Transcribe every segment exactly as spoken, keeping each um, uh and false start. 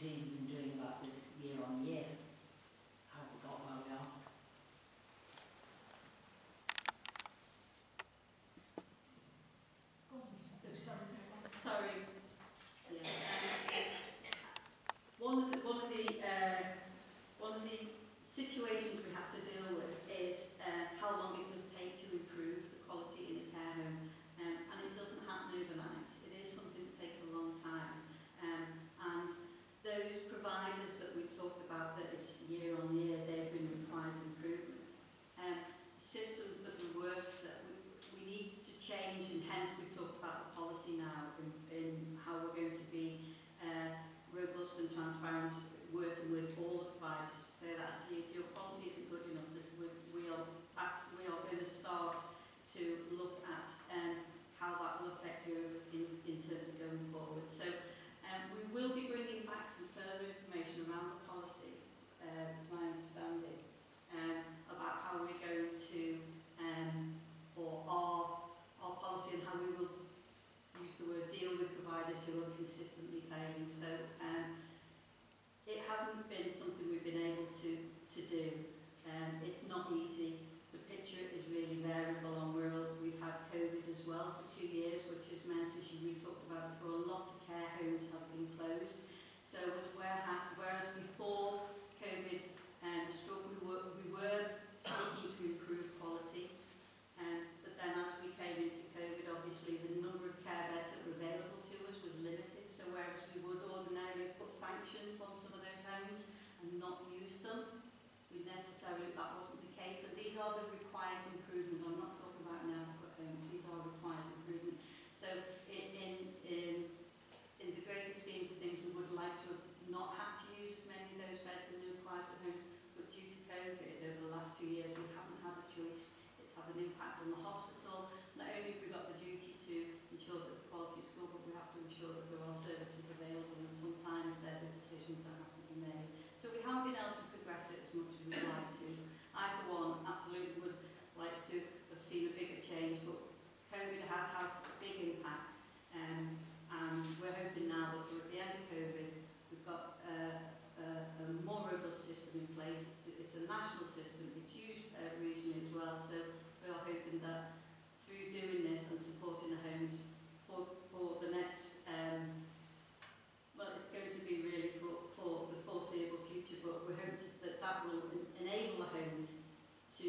team been doing about this year on year? How have we got where we are? Sorry. Yeah. Um, one of the one of the uh, one of the situations we have to deal with is uh, how long it does take to improve the quality in a care home, um, and it doesn't happen overnight. It is something that takes a long time, um, and those providers that we've talked about, that it's year on year, they've been requires improvement. Um, the systems that we work that we, we need to change, and hence we've talked about the policy now in, in how we're going to be uh, robust and transparent, working with all the providers to say that actually if your quality isn't good enough, that we, we are act, we are going to start to look at um, how that will affect you in, in terms of going forward. So um, we will be bringing back some further information around the policy, uh, is my understanding, um, about how we're going to, um, or our, our policy and how we will use the word deal with providers who are consistently failing. So um, it hasn't been something we've been able to, to do. Um, it's not easy. The picture is really variable on Wirral. We've had COVID as well for two years, which has meant, as we talked about before, a lot of care homes have been closed. So as whereas before COVID um, struck, we were, we were seeking to improve quality. Um, but then as we came into COVID, obviously the number of care beds that were available to us was limited. So whereas we would ordinarily put sanctions on some of those homes and not use them, we necessarily, that wasn't the case. And these are the requires improvement. I'm not talking about inadequate homes. These are requires improvement. So in, in, in, in the greater schemes of things, we would like to have not had to use as many of those beds in the required homes, but due to COVID over the last two years, we haven't had a choice. It's had an impact on the hospital. Not only have we got the duty to ensure that the quality is good, but we have to ensure that there are services available, and sometimes they're the decisions that have to be made. So we haven't been able to progress it as much as we'd like to. I, for one, absolutely would like to have seen a bigger change, but COVID has had a big impact, um, and we're hoping now that we're at the end of COVID, we've got uh, a, a more robust system in place. It's, it's a national system, it's used uh, regionally as well, so we are hoping that through doing this and supporting the homes for, for the next, um, well, it's going to be really for, for the foreseeable future, but we hope that that will enable the homes to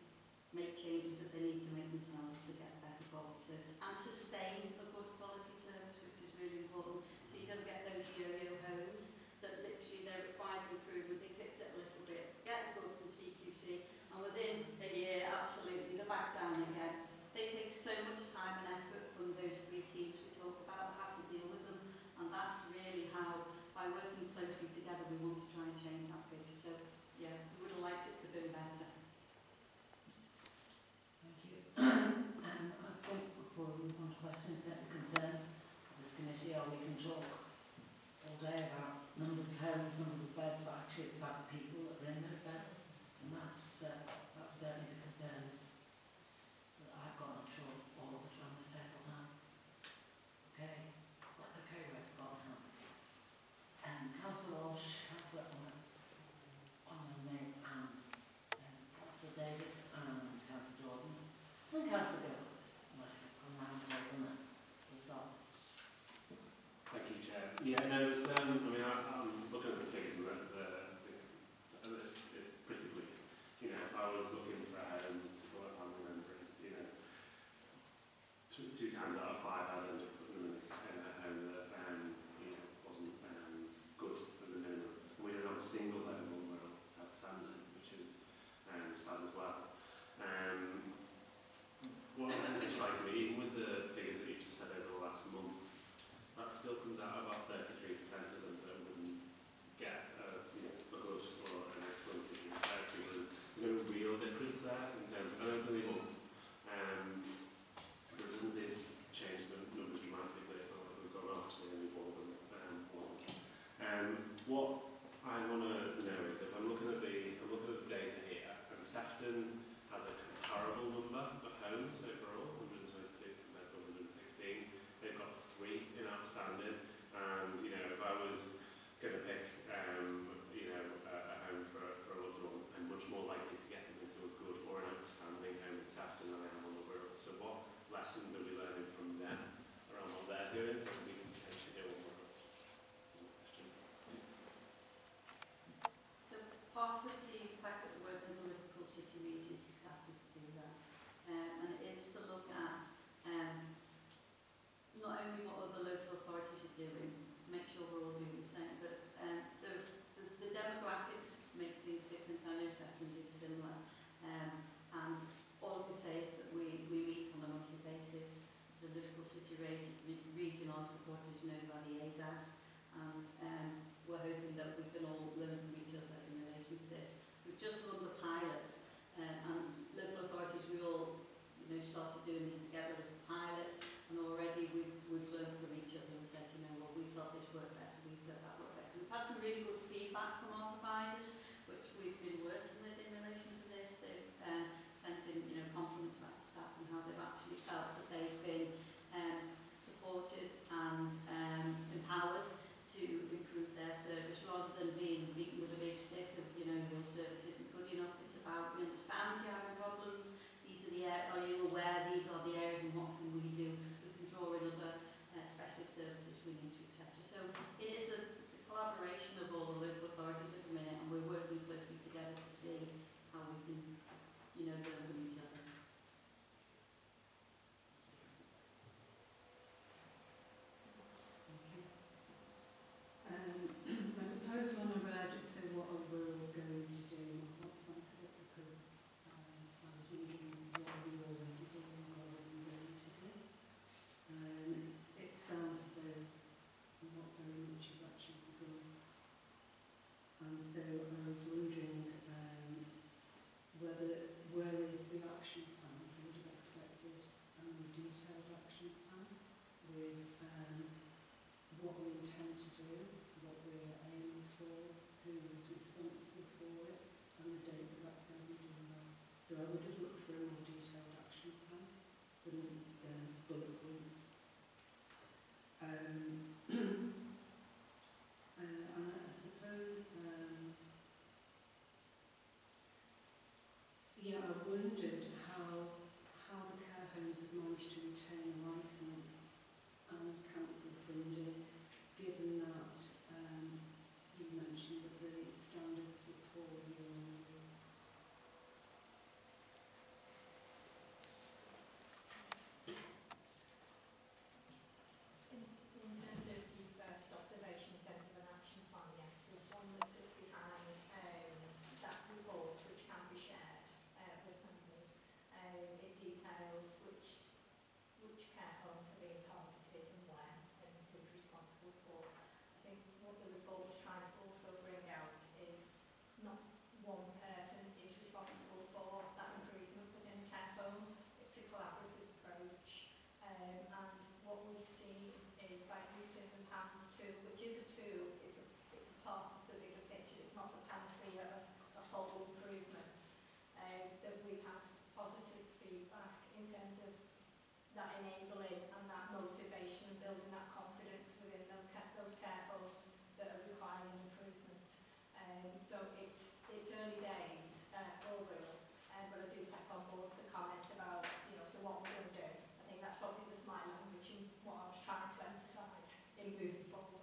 make changes that they need to make themselves to get better quality service and sustain a good quality service, which is really important. So you don't get those yo-yo homes that literally there requires improvement, they fix it a little bit, get the good from C Q C, and within a year, absolutely, they're back down again. They take so much time and effort from those three teams we talk about, how to deal with them, and that's really how, by working closely together, we want to try and change that picture. So, yeah, we would have liked it to be better. Thank you. um, I think before we move on to questions, that the concerns of this committee are we can talk all day about numbers of homes, numbers of beds, but actually it's about the people that are in those beds, and that's uh, that's certainly the concerns that I've got. I'm sure all of us around this table have. Okay, that's okay. We've got hands. Um, Councillor Walsh, Councillor Onman, and um, Councillor Davis, and Councillor Jordan. I think Councillor Gillis might have come round to open it. So we'll start. Thank you, Chair. Yeah, no, it's, um, I mean, I, I'm looking at the figures and the, the, the, it's, it's pretty bleak. You know, if I was looking for a home to support a family member, you know, two, two times out of five I'd end up putting them in a home that, um, you know, wasn't um, good as a minimum. We don't have a single home on Wirral that's outstanding, which is um, sad as well. Um, what is it striking me, even with the figures that you just said over the last month, that still comes out about thirty-three percent of them that wouldn't get a, you know, a good or an excellent issue. So there's no real difference there in terms of, I know it's only a month, um, but it doesn't seem to change the numbers dramatically. It's not like we've got, well, actually only more than um, wasn't. Um, what I want to know is, if I'm looking at the, I'm looking at the data here, and Sefton has a comparable number of homes overall, one hundred twenty-two compared to one hundred sixteen. They've got three in outstanding, and you know, if I was going to pick city regions exactly to do that. Um, and it is to look at um, not only what other local authorities are doing, to make sure we're all doing the same, but um, the, the, the demographics make things different. I know secondary is similar. Um, and all I can say is that we, we meet on a monthly basis. The Liverpool City Region, regional supporters know by the A D A S, and um, we're hoping that we can all learn from each other in relation to this. We've just run the pilot, um, and local authorities, we all you know, started doing this together as a pilot, and already we've, we've learned from each other and said, you know, well, we felt this worked better, we felt that worked better. We've had some really good feedback from our providers, which we've been working with in relation to this. They've um, sent in, you know, compliments about the staff and how they've actually felt that they've been um, supported and um, empowered to improve their service, rather than being beaten with a big stick of, you know, your service isn't good enough. It's about, we understand you're having problems, these are the areas, are you aware these are the areas, and what can we do? We can draw in other uh, specialist services we need to, et cetera. So it is a, it's a collaboration of all the local authorities at the minute, and we're working closely together to see how we can, you know, learn from each other. Um, I suppose when I read it, so what are we all going to do, my heart sank a bit, because um, I was wondering what are we already doing, what are we going to do. Um, it sounds as though not very much is actually done. And so I was wondering um, whether, where is the action plan? I would have expected a more detailed action plan with um, what we intend to do, what we're aiming for, who is responsible for it, and the date that that's going to be done by. So I would have looked for a more detailed action plan than um, bullet points. Um, uh, and I suppose, um, yeah, I wondered how how the care homes have managed to retain a licence and council funding, given that um, you mentioned that the standards were poor year on year. In, in terms of your first observation, in terms of an action plan, yes, there's one that sits behind um, that report, which can be shared uh, with members. Um, it details which which care homes are being targeted and when, and who's responsible for. I think what the report was trying to also bring out is not one person is responsible for that improvement within a care home. It's a collaborative approach, um, and what we've seen is by using the PANS tool, which is a tool, it's a, it's a part of the bigger picture, it's not the panacea of, of whole improvement, um, that we've had positive feedback in terms of that enabling and that motivation and building that confidence within them, those care homes that are requiring improvement. Um, so it's it's early days uh, for Wirral, um, but I do take on board the comment about, you know, so what we're going to do. I think that's probably just my language and what I was trying to emphasise in moving forward.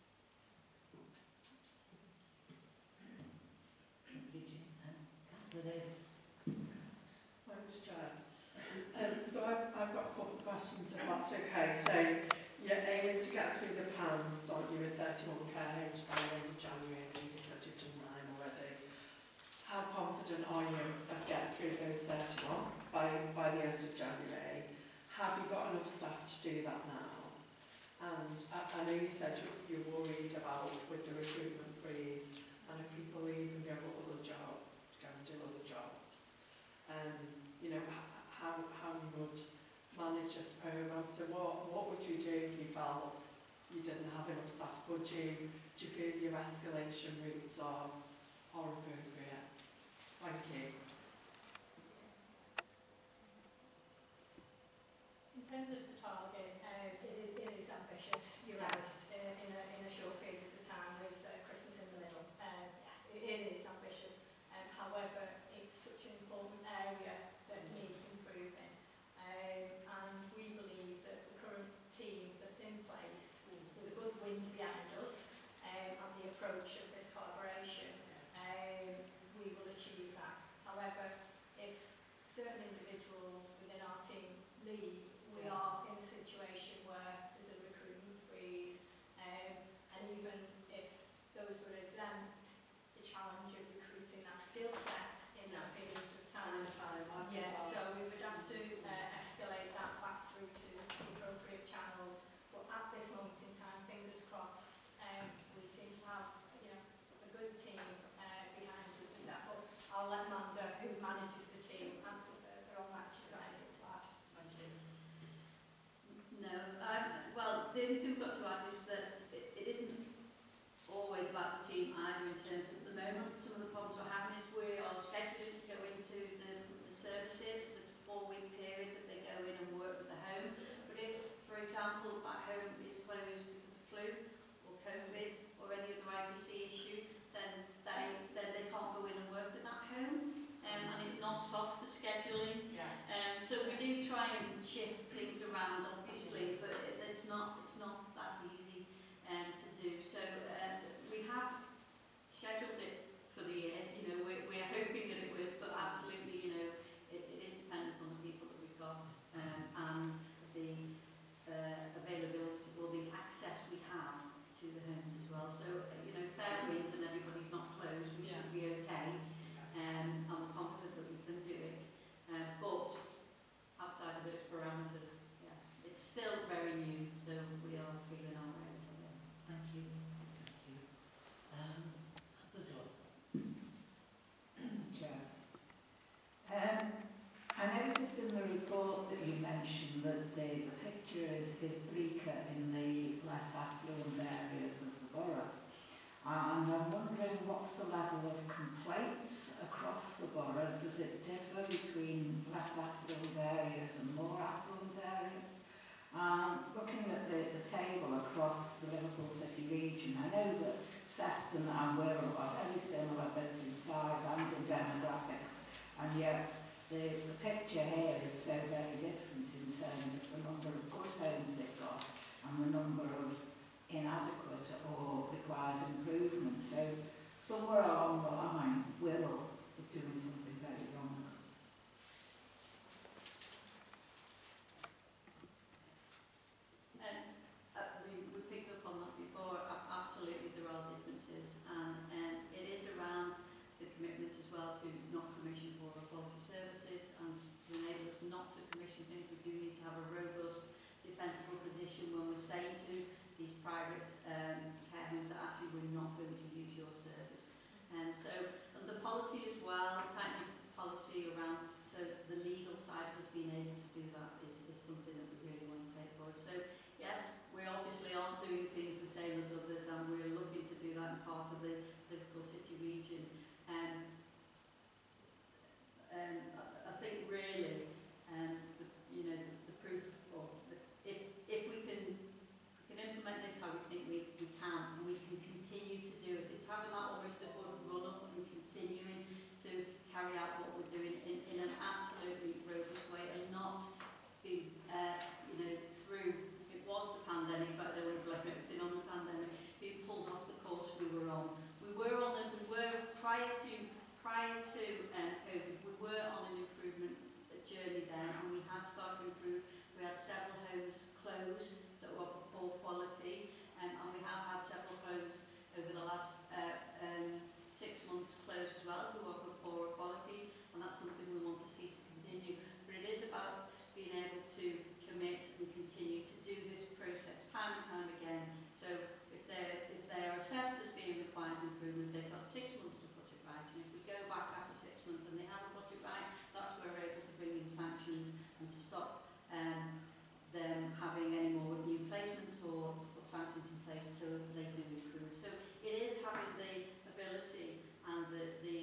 Thank you, Jane. Um, Councillor Davis. Thanks, Chair. Um, so I've, I've got a couple of questions, if that's okay. So you're aiming to get through the plans, aren't you, with thirty-one care homes by the end of January? I think you said you've done nine already. How confident are you of getting through those thirty-one by, by the end of January? Have you got enough staff to do that now? And I, I know you said you, you're worried about with the recruitment freeze, and if people leave and go to other jobs, go and do other jobs. Um, you know, how, how you would manage this programme. So what, what would you do if you felt you didn't have enough staff? Would you, do you feel your escalation routes are, are appropriate? Thank you. In terms of the target, uh, it, is, it is ambitious, you're right, uh, in, a, in a short period of time with uh, Christmas in the middle. Uh, yeah, it, it is ambitious. Um, however, it's such an important area that needs improving. Um, and we believe that the current team that's in place, with a good wind behind us, um, and the approach of this collaboration, um, we will achieve that. However, example, that home is closed because of flu or COVID or any other I P C issue, then they, then they can't go in and work at that home, um, and it knocks off the scheduling. Yeah. Um, so we do try and shift things around, obviously, but it, it's not it's not that easy um, to do. So uh, we have scheduled it for the year. You know, we're, we're hoping that it was, but absolutely, you know, it, it is dependent on the people that we've got um, and the uh, availability or the access we have to the homes as well. So, uh, you know, fair winds and everybody's not closed, we should be okay. Um, and we're confident that we can do it. Uh, but outside of those parameters, yeah, it's still very new, so we are feeling our way a little bit. Thank you. Thank you. Um, that's the job. Chair. Um, I noticed in the report that you mentioned that the picture is, is bleaker in the less affluent areas of the borough. And I'm wondering what's the level of complaints across the borough? Does it differ between less affluent areas and more affluent areas? Um, looking at the, the table across the Liverpool City region, I know that Sefton and Wirral are very similar both in size and in demographics, and yet the, the picture here is so very different in terms of the number of good homes they've got and the number of inadequate or requires improvement. So somewhere along the line, Wirral is doing something very wrong. Um, uh, we, we picked up on that before. A- absolutely, there are differences, and um, it is around the commitment as well to not commission poorer quality services and to enable us not to commission things. We do need to have a robust, defensible position when we're saying to these private um, care homes that actually we're not going to use your service. And so, and the policy as well, tightening policy around, so the legal side of us being able to do that is, is something that we really want to take forward. So yes, we obviously aren't doing things the same as others, and we're looking to do that in part of the Liverpool City region. Um, um, I, I think really, um, the, you know, the, the proof, or the, if, if we can implement this how we think we, we can, and we can continue to do it. It's having that almost a good run-up and continuing to carry out what we're doing in, in an absolutely robust way and not be, uh, you know, through, it was the pandemic, but I don't want to blame everything on the pandemic, being pulled off the course we were on. We were on, the, we were, prior to, prior to um, COVID, we were on an improvement journey then, and we had started to improve. We had several homes close that were of poor quality, um, and we have had several homes over the last uh, um, six months closed as well who are of poorer quality, and that's something we want to see to continue. But it is about being able to commit and continue to do this process time and time again. So if they're, if they're assessed as being requires improvement, they've got six months to put it right, and if we go back after six months and they haven't put it right, that's where we're able to bring in sanctions and to stop um, them having any more new placements or to put sanctions in place until they do improve. So it is having the ability and the, the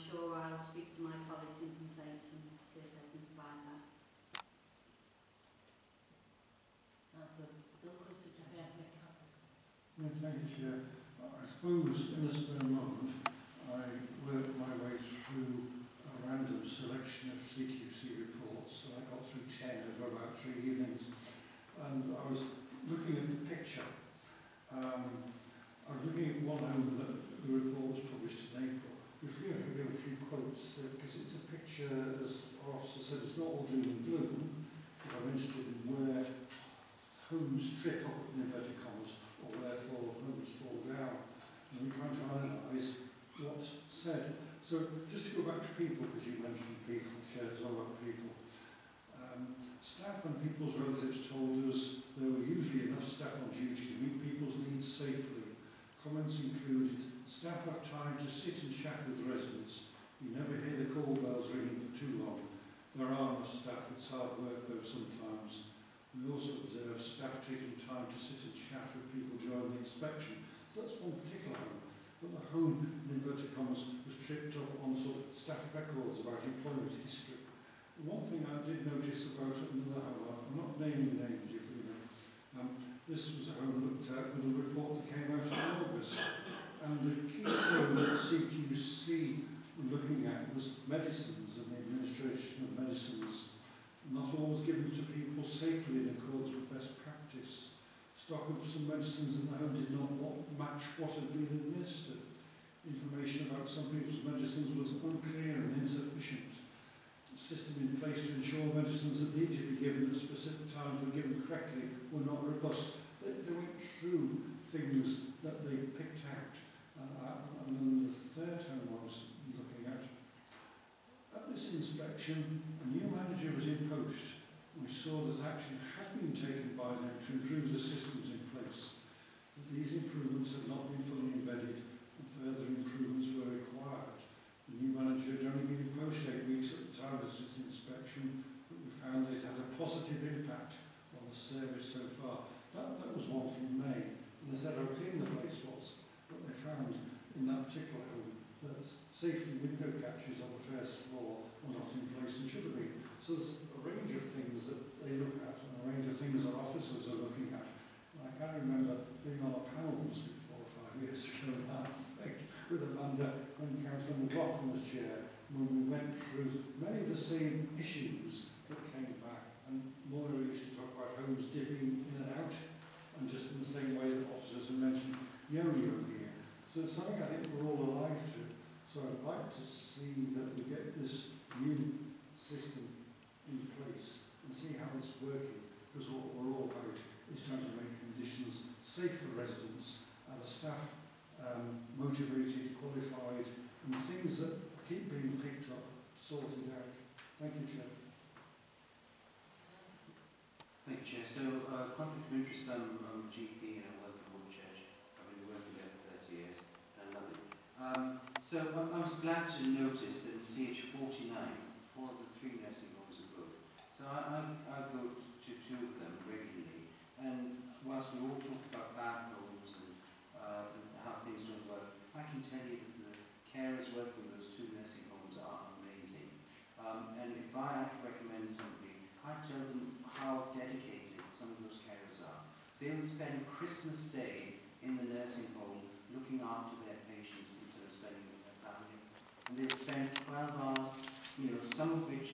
sure I'll speak to my colleagues in complaints and see if they can provide that. Councillor Gilchrist, did you have anything, Councillor? No, thank you, Chair. I suppose in a spare moment I worked my way through a random selection of C Q C reports. So I got through ten over about three evenings. And I was looking at the picture. Um, I was looking at one home that the report was published in April. If we have to give a few quotes, uh, because it's a picture, as our officer said, it's not all doom and gloom, because I'm interested in where homes trip up, in inverted commas, or therefore homes fall down. And we're trying to analyse what's said. So just to go back to people, because you mentioned people, shares all about people. Um, staff and people's relatives told us there were usually enough staff on duty to meet people's needs safely. Comments included, staff have time to sit and chat with residents. You never hear the call bells ringing for too long. There are enough staff, it's hard work though sometimes. We also observe staff taking time to sit and chat with people during the inspection. So that's one particular home. But the home, in inverted commas, was tripped up on sort of staff records about employment history. One thing I did notice about another home, I'm not naming names if you know, um, this was a home looked at with a report that came out in August. And the key thing that C Q C were looking at was medicines and the administration of medicines, not always given to people safely in accordance with best practice. Stock of some medicines in the home did not match what had been administered. Information about some people's medicines was unclear and insufficient. A system in place to ensure medicines that needed to be given at specific times were given correctly were not robust. They, they went through things that they picked out. Uh, and then the third home I was looking at, at this inspection, a new manager was in post. We saw that action had been taken by them to improve the systems in place. But these improvements had not been fully embedded and further improvements were required. The new manager had only been in post eight weeks at the time of this inspection, but we found it had a positive impact on the service so far. That, that was one from May, and they said how clean the place was. But they found in that particular home that safety window catches on the first floor were not in place and should have been. So there's a range of things that they look at and a range of things that officers are looking at. And I can remember being on a panel once before five years ago now, I think, with Amanda when Councillor McLaughlin was chair, when we went through many of the same issues that came back. And Moira used to talk about homes dipping in and out, and just in the same way that officers have mentioned yo-yo here. So it's something I think we're all alive to. So I'd like to see that we get this new system in place and see how it's working, because what we're all about is trying to make conditions safe for residents and the staff um, motivated, qualified, and things that keep being picked up, sorted out. Thank you, Chair. Thank you, Chair. So, uh, conflict of interest, I'm, I'm a G P and I work at Church. I've been working there for thirty years. I love it. Um, so, I, I was glad to notice that in C H forty-nine, four of the three nursing homes are good. So, I, I, I go to two of them regularly. And whilst we all talk about bad homes and, uh, and how things don't work, I can tell you that the carers working with those two nursing homes are amazing. Um, and if I had to recommend somebody, I'd tell them how dedicated some of those carers are. They'll spend Christmas Day in the nursing home looking after their patients instead of spending with their family. And they'll spend twelve hours, you know, some of which